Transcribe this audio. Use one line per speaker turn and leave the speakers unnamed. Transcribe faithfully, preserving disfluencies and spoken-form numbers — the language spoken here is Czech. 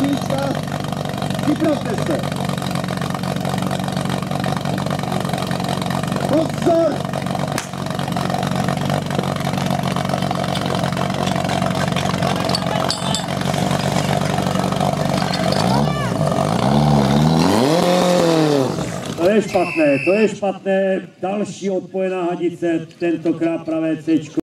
místa, připravte se. Pozor! To je špatné, to je špatné. Další odpojená hadice, tentokrát pravé céčko.